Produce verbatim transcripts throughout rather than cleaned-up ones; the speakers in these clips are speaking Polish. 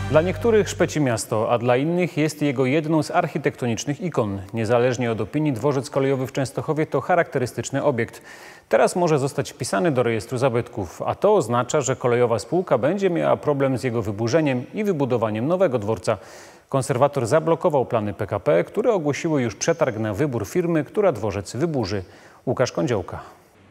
Dla niektórych szpeci miasto, a dla innych jest jego jedną z architektonicznych ikon. Niezależnie od opinii, dworzec kolejowy w Częstochowie to charakterystyczny obiekt. Teraz może zostać wpisany do rejestru zabytków, a to oznacza, że kolejowa spółka będzie miała problem z jego wyburzeniem i wybudowaniem nowego dworca. Konserwator zablokował plany P K P, które ogłosiły już przetarg na wybór firmy, która dworzec wyburzy. Łukasz Kądziołka.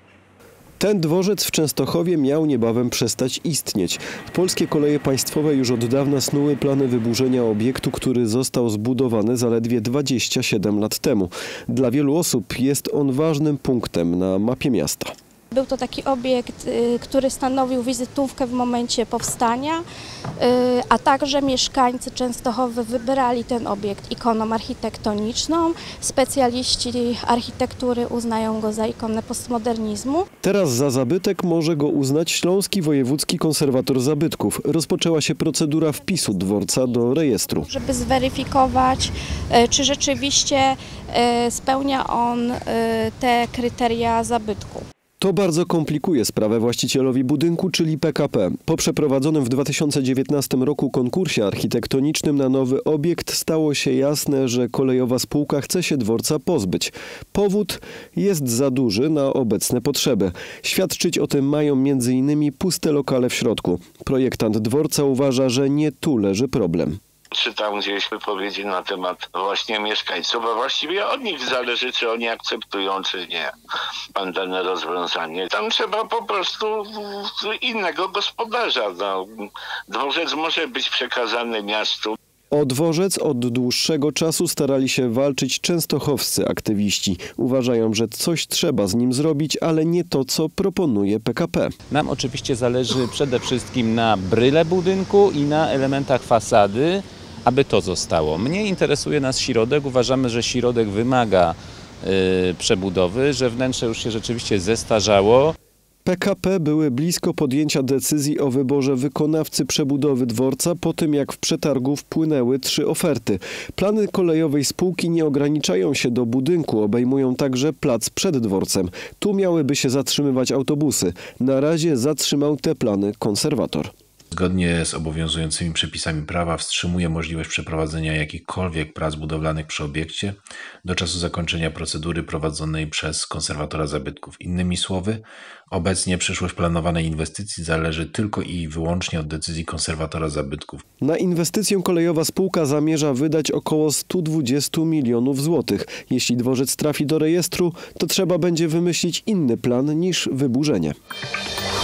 Ten dworzec w Częstochowie miał niebawem przestać istnieć. Polskie Koleje Państwowe już od dawna snuły plany wyburzenia obiektu, który został zbudowany zaledwie dwadzieścia siedem lat temu. Dla wielu osób jest on ważnym punktem na mapie miasta. Był to taki obiekt, który stanowił wizytówkę w momencie powstania, a także mieszkańcy Częstochowy wybrali ten obiekt ikoną architektoniczną. Specjaliści architektury uznają go za ikonę postmodernizmu. Teraz za zabytek może go uznać Śląski Wojewódzki Konserwator Zabytków. Rozpoczęła się procedura wpisu dworca do rejestru. Żeby zweryfikować, czy rzeczywiście spełnia on te kryteria zabytku. To bardzo komplikuje sprawę właścicielowi budynku, czyli P K P. Po przeprowadzonym w dwa tysiące dziewiętnastym roku konkursie architektonicznym na nowy obiekt stało się jasne, że kolejowa spółka chce się dworca pozbyć. Powód jest za duży na obecne potrzeby. Świadczyć o tym mają między innymi puste lokale w środku. Projektant dworca uważa, że nie tu leży problem. Czytam gdzieś wypowiedzi na temat właśnie mieszkańców, a właściwie od nich zależy, czy oni akceptują, czy nie dane rozwiązanie. Tam trzeba po prostu innego gospodarza. No, dworzec może być przekazany miastu. O dworzec od dłuższego czasu starali się walczyć częstochowscy aktywiści. Uważają, że coś trzeba z nim zrobić, ale nie to, co proponuje P K P. Nam oczywiście zależy przede wszystkim na bryle budynku i na elementach fasady, aby to zostało. Mnie interesuje nas środek. Uważamy, że środek wymaga yy, przebudowy, że wnętrze już się rzeczywiście zestarzało. P K P były blisko podjęcia decyzji o wyborze wykonawcy przebudowy dworca po tym, jak w przetargu wpłynęły trzy oferty. Plany kolejowej spółki nie ograniczają się do budynku, obejmują także plac przed dworcem. Tu miałyby się zatrzymywać autobusy. Na razie zatrzymał te plany konserwator. Zgodnie z obowiązującymi przepisami prawa wstrzymuje możliwość przeprowadzenia jakichkolwiek prac budowlanych przy obiekcie do czasu zakończenia procedury prowadzonej przez konserwatora zabytków. Innymi słowy, obecnie przyszłość planowanej inwestycji zależy tylko i wyłącznie od decyzji konserwatora zabytków. Na inwestycję kolejowa spółka zamierza wydać około sto dwadzieścia milionów złotych. Jeśli dworzec trafi do rejestru, to trzeba będzie wymyślić inny plan niż wyburzenie.